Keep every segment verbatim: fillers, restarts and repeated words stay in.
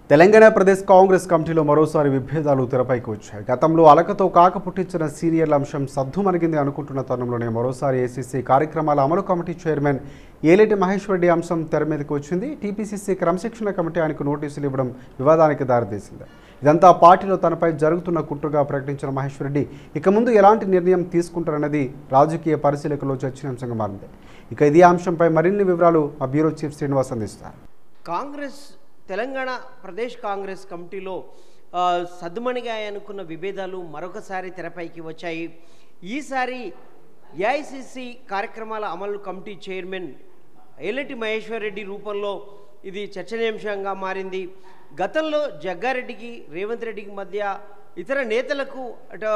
తెలంగాణ ప్రదేశ్ కాంగ్రెస్ కమిటీలో మరోసారి విభేదాలు తెరపైకి వచ్చాయి. గతంలో అలకతో కాక పుట్టించిన సీనియర్ల అంశం సద్దుమణిగింది అనుకుంటున్న తరుణంలోనే మరోసారి ఏసీసీ కార్యక్రమాల అమలు కమిటీ చైర్మన్ ఏలేటి మహేశ్వర్ రెడ్డి అంశం తెర మీదకి వచ్చింది. టీపీసీసీ క్రమశిక్షణ కమిటీ ఆయనకు నోటీసులు ఇవ్వడం వివాదానికి దారితీసింది. ఇదంతా పార్టీలో తనపై జరుగుతున్న కుట్రగా ప్రకటించిన మహేశ్వర్ రెడ్డి ఇక ముందు ఎలాంటి నిర్ణయం తీసుకుంటారన్నది రాజకీయ పరిశీలకుల్లో చర్చనీయాంశంగా మారింది. ఇక ఇదే అంశంపై మరిన్ని వివరాలు మా బ్యూరో చీఫ్ శ్రీనివాస్ అందిస్తారు. కాంగ్రెస్ తెలంగాణ ప్రదేశ్ కాంగ్రెస్ కమిటీలో సద్దుమణిగా అనుకున్న విభేదాలు మరొకసారి తెరపైకి వచ్చాయి. ఈసారి ఏఐసిసి కార్యక్రమాల అమలు కమిటీ చైర్మన్ ఏలేటి మహేశ్వర్ రెడ్డి రూపంలో ఇది చర్చనీయాంశంగా మారింది. గతంలో జగ్గారెడ్డికి రేవంత్ రెడ్డికి మధ్య ఇతర నేతలకు అటు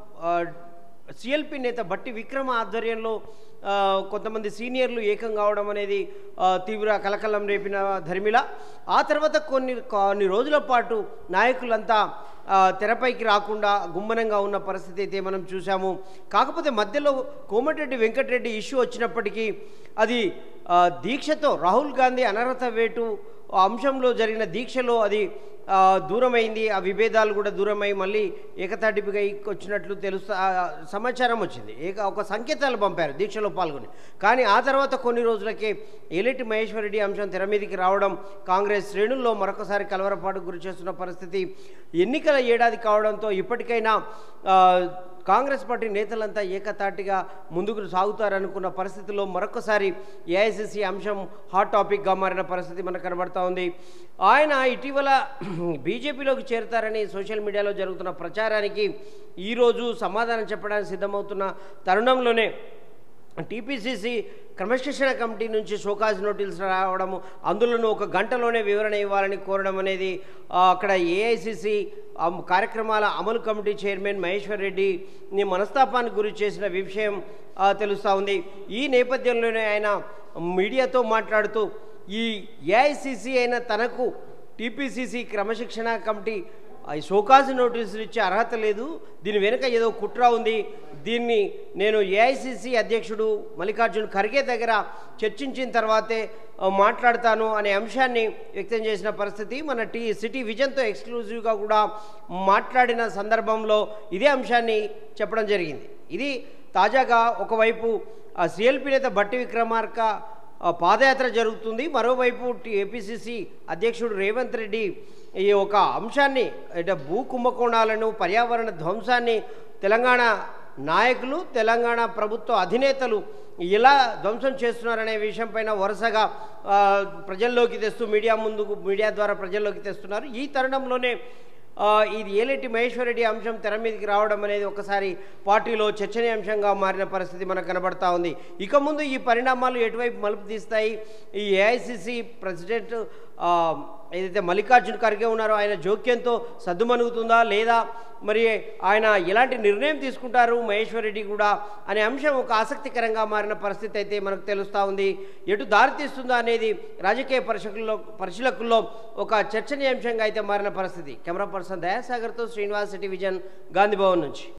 సిఎల్పి నేత బట్టి విక్రమ ఆధ్వర్యంలో కొంతమంది సీనియర్లు ఏకం కావడం అనేది తీవ్ర కలకలం రేపిన ధర్మిల. ఆ తర్వాత కొన్ని కొన్ని రోజుల పాటు నాయకులంతా తెరపైకి రాకుండా గుమ్మనంగా ఉన్న పరిస్థితి అయితే మనం చూసాము. కాకపోతే మధ్యలో కోమటిరెడ్డి వెంకటరెడ్డి ఇష్యూ వచ్చినప్పటికీ అది దీక్షతో రాహుల్ గాంధీ అనర్హత వేటు అంశంలో జరిగిన దీక్షలో అది దూరమైంది. ఆ విభేదాలు కూడా దూరమై మళ్ళీ ఏకతాటిపిగా వచ్చినట్లు తెలుస్తా సమాచారం వచ్చింది. ఏక ఒక సంకేతాలు పంపారు దీక్షలో పాల్గొని. కానీ ఆ తర్వాత కొన్ని రోజులకే ఏలేటి మహేశ్వర్ రెడ్డి అంశం తెర మీదకి రావడం కాంగ్రెస్ శ్రేణుల్లో మరొకసారి కలవరపాటుకు గురి చేస్తున్న పరిస్థితి. ఎన్నికల ఏడాది కావడంతో ఇప్పటికైనా కాంగ్రెస్ పార్టీ నేతలంతా ఏకతాటిగా ముందుకు సాగుతారనుకున్న పరిస్థితుల్లో మరొకసారి ఏఐసిసి అంశం హాట్ టాపిక్గా మారిన పరిస్థితి మనకు కనబడతా ఉంది. ఆయన ఇటీవల బీజేపీలోకి చేరుతారని సోషల్ మీడియాలో జరుగుతున్న ప్రచారానికి ఈరోజు సమాధానం చెప్పడానికి సిద్ధమవుతున్న తరుణంలోనే టీపీసీసీ క్రమశిక్షణ కమిటీ నుంచి షోకాజ్ నోటీసులు రావడము, అందులోనూ ఒక గంటలోనే వివరణ ఇవ్వాలని కోరడం అనేది అక్కడ ఏఐసిసి కార్యక్రమాల అమలు కమిటీ చైర్మన్ మహేశ్వర్ రెడ్డిని మనస్తాపానికి గురి చేసిన విషయం తెలుస్తూ ఉంది. ఈ నేపథ్యంలోనే ఆయన మీడియాతో మాట్లాడుతూ ఈ ఏఐసిసి అయిన తనకు టీపీసీసీ క్రమశిక్షణ కమిటీ షోకాజ్ నోటీసులు ఇచ్చే అర్హత లేదు, దీని వెనుక ఏదో కుట్ర ఉంది, దీన్ని నేను ఏఐసిసి అధ్యక్షుడు మల్లికార్జున్ ఖర్గే దగ్గర చర్చించిన తర్వాతే మాట్లాడతాను అనే అంశాన్ని వ్యక్తం చేసిన పరిస్థితి. మన టీ సిటీ విజన్తో ఎక్స్క్లూజివ్గా కూడా మాట్లాడిన సందర్భంలో ఇదే అంశాన్ని చెప్పడం జరిగింది. ఇది తాజాగా ఒకవైపు సిఎల్పి నేత బట్టి విక్రమార్క పాదయాత్ర జరుగుతుంది, మరోవైపు ఏపీసీసీ అధ్యక్షుడు రేవంత్ రెడ్డి ఈ ఒక అంశాన్ని అంటే భూ కుంభకోణాలను పర్యావరణ ధ్వంసాన్ని తెలంగాణ నాయకులు తెలంగాణ ప్రభుత్వ అధినేతలు ఎలా ధ్వంసం చేస్తున్నారనే విషయం పైన వరుసగా ప్రజల్లోకి తెస్తూ మీడియా ముందుకు మీడియా ద్వారా ప్రజల్లోకి తెస్తున్నారు. ఈ తరుణంలోనే ఇది ఏలేటి మహేశ్వర్ రెడ్డి అంశం తెర మీదకి రావడం అనేది ఒకసారి పార్టీలో చర్చనీయాంశంగా మారిన పరిస్థితి మనకు కనబడతా ఉంది. ఇక ముందు ఈ పరిణామాలు ఎటువైపు మలుపు తీస్తాయి, ఈ ఏఐసిసి ప్రెసిడెంట్ ఏదైతే మల్లికార్జున్ ఖర్గే ఉన్నారో ఆయన జోక్యంతో సద్దుమణుగుతుందా లేదా, మరి ఆయన ఎలాంటి నిర్ణయం తీసుకుంటారు మహేశ్వర్ రెడ్డి కూడా అనే అంశం ఒక ఆసక్తికరంగా మారిన పరిస్థితి అయితే మనకు తెలుస్తూ ఉంది. ఎటు దారితీస్తుందా అనేది రాజకీయ పరిశీలకుల్లో పరిశీలకుల్లో ఒక చర్చనీయాంశంగా అయితే మారిన పరిస్థితి. కెమెరా పర్సన్ దయాసాగర్తో శ్రీనివాస్, సిటీ విజన్, గాంధీ భవన్ నుంచి.